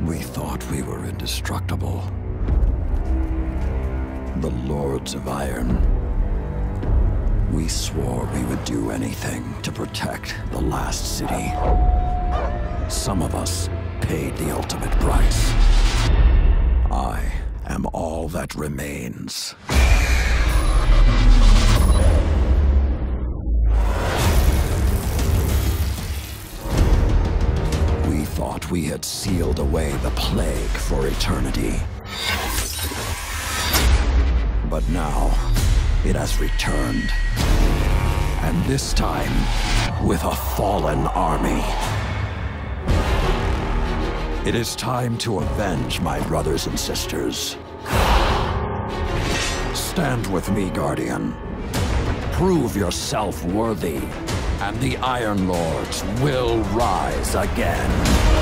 We thought we were indestructible. The Lords of Iron. We swore we would do anything to protect the last city. Some of us paid the ultimate price. I am all that remains. We thought we had sealed away the plague for eternity. But now, it has returned. And this time, with a fallen army. It is time to avenge my brothers and sisters. Stand with me, Guardian. Prove yourself worthy, and the Iron Lords will rise again.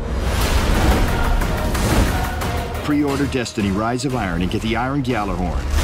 Pre-order Destiny Rise of Iron and get the Iron Gjallarhorn.